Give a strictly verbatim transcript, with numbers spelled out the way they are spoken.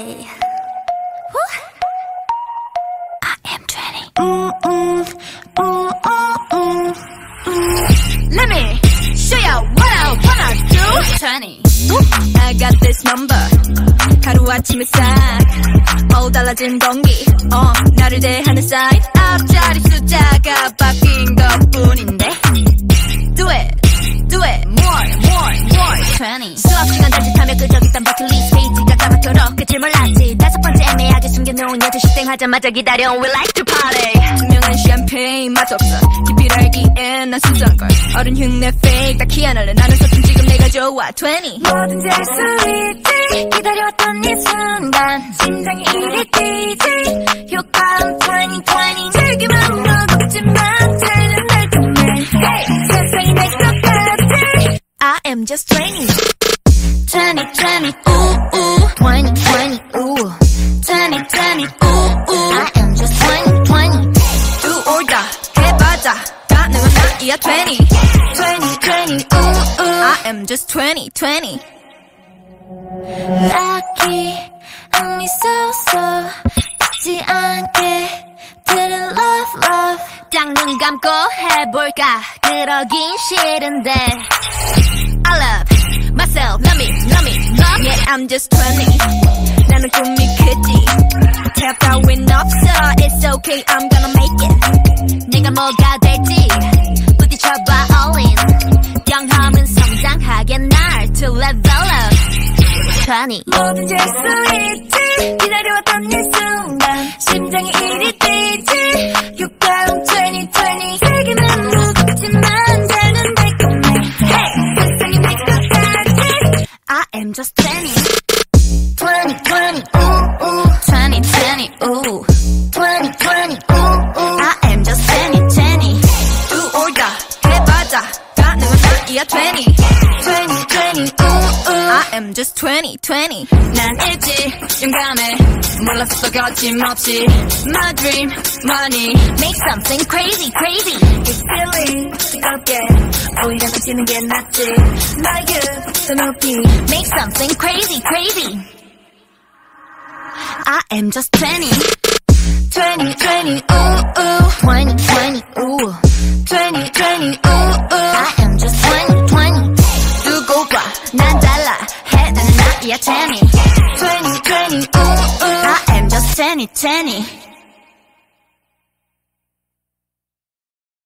party. Woo. I am twenty. Mm, mm, mm, mm, mm. Let me show you what I wanna do. twenty. Ooh. I got this number. 하루아침에 싹 어 달라진 공기 어 나를 대하는 사인 앞자리 숫자가 바뀐 것뿐인데 Do it, do it, more, more, more twenty. 수업 시간 단짓하며 끄적있던 버킷리스트 페이지가 까맣도록 끝을 몰랐지 다섯 번째 애매하게 숨겨놓은 여덟 시 땡 하자마자 기다려 We like to party. 투명한 샴페인 맛없어 깊이를 알기엔 난 순수한걸 어른 흉내 fake 다 키아날래 나는 서툰 지금 내가 좋아 twenty. 뭐든지 할 수 있지 기다려왔던 이 순간 심장이 이리 뛰지 효과음 twenty twenty 즐기면 무겁지만 되는 달콤해 hey, 세상이 내 것 같아 I am just twenty. twenty twenty ooh ooh twenty twenty ooh twenty twenty ooh ooh I am just twenty twenty Do or die 해봐자 다 내가 나이야 twenty. twenty twenty ooh ooh I am just twenty twenty. 딱히 의미 있어서 잊지 않게 드는 love love 딱 눈 감고 해볼까 그러긴 싫은데 I love myself love me love me love me Yeah I'm just twenty 나는 꿈이 크지 태엽 따윈 없어 It's okay I'm gonna make it 내가 뭐가 될지 부딪혀봐 all in 경험은 성장하게 날 to level up twenty. 뭐든지 할 수 있지 기다려왔던 이 순간 심장이 이리 뛰지 효과음 twenty twenty 세기만 무겁지만 달는 달콤해 hey, 세상이 내 것 같아 I am just twenty. twenty twenty ooh ooh twenty twenty ooh twenty twenty ooh ooh I am just twenty twenty. Do or die 해봐자 다 내가 나이야 twenty. twenty twenty ooh ooh I am just twenty twenty. 난 일찍 용감해 몰랐어 거침없이 My dream money make something crazy crazy It's silly 뜨겁게 오히려 미치는 게 낫지 나의 더 높이 make something crazy crazy I am just twenty. twenty twenty ooh ooh twenty twenty ooh twenty twenty ooh ooh I am just twenty twenty. 두고 봐 난 달라 해 나는 나이야 twenty. twenty twenty ooh ooh I am just twenty twenty.